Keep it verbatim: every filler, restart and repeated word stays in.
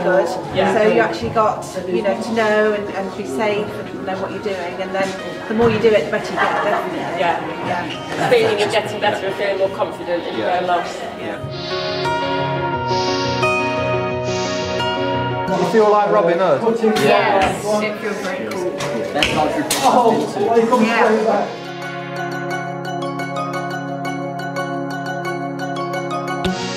good. Yeah. So you actually got, you know, to know and, and be safe and know what you're doing, and then the more you do it, the better you get, definitely. Yeah. Yeah. Feeling you're getting better and feeling more confident in your own life. Yeah. Do you feel like Robin Hood? Yes. It feels very cool. That's how you're Yeah.